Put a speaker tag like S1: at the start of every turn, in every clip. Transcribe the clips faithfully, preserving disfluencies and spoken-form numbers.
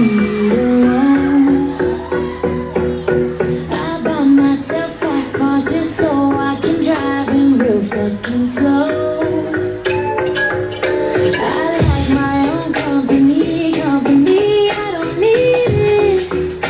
S1: need alone. I bought myself fast cars just so I can drive them real fucking slow. I like my own company, company, I don't need it.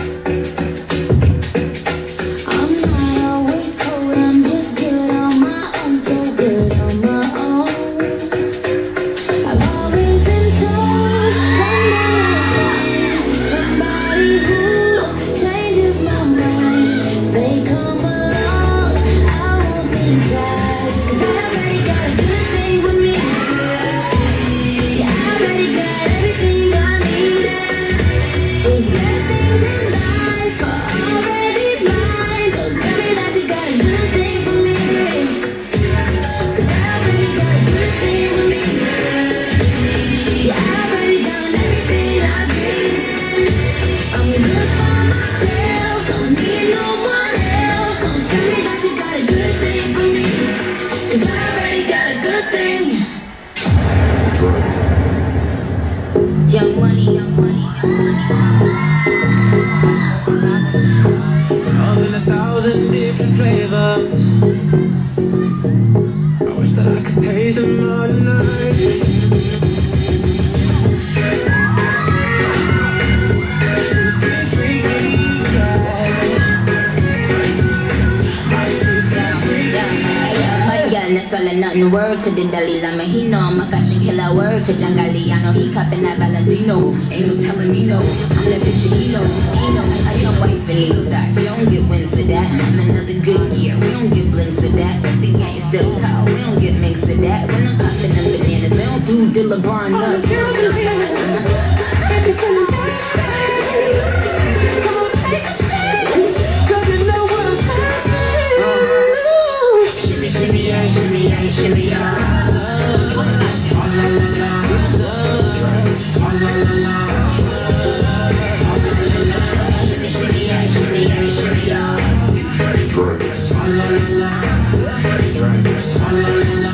S1: I'm not always cold, I'm just good on my own, so good on my own. I've always been told one day I'll find somebody who changes my mind. If they come along, I won't think twice, 'cause I already got a good thing with me. Yeah, I already got everything I needed. The best things in life are already mine. Don't tell me that you got a good thing for me, 'cause I already got a good thing with me. Yeah, I already done everything I dreamed. I'm good by myself, don't need no one else. Don't tell me that you got a good thing for me, 'cause I already got a good thing. Young money, young money, young money.
S2: All in a thousand different flavors. I wish that I could taste them all night.
S1: Nothing word to the Dalai Lama. He know I'm a fashion killer. Word to Jangali. I know he cupping that Valentino. Ain't no telling me no. I'm that bitch he know. He know I got wife and leave stocks. You don't get wins for that. And another good year. We don't get blimps for that. That's the gang still call. We don't get mixed for that. When I'm popping them bananas, we don't do the LeBron nuts. Shimmy, yeah, shimmy, yeah, shimmy, yeah. Swalla la la, swalla la la, shimmy, shimmy, yeah, shimmy, yeah, shimmy, yeah. Swalla la la, swalla la la,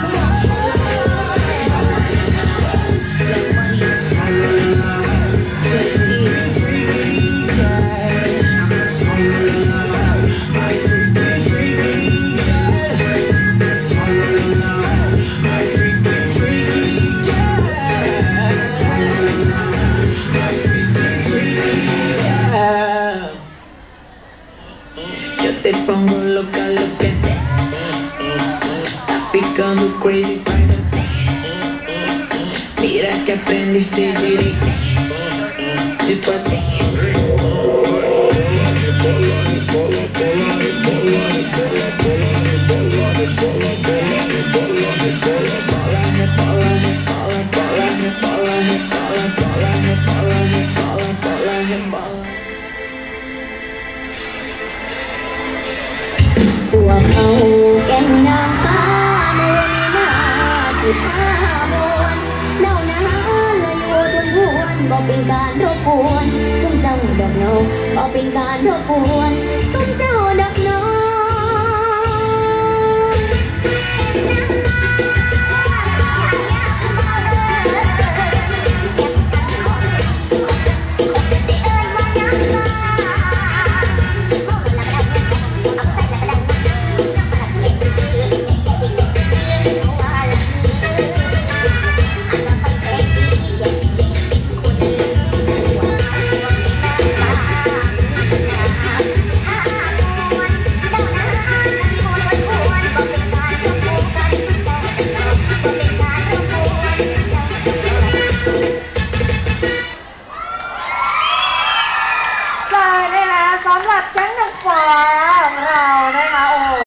S1: Young Money, swalla la la, yo te pongo loca, look at this. Está ficando crazy, faz assim. Mira que aprendiste direito. Tipo assim.พวกเขาแก่งนางฟ้าเมื่อนี้มาสิบห้ามวนเน่าหนาและอยู่ทนหวนบอกเป็นการรบกวนส้มเจ้าดอกน้องบอกเป็นการรบกวนส้มเจ้าดอกน้อง
S3: สำหรับแก๊งนางฟ้าของเรานะคะโอ้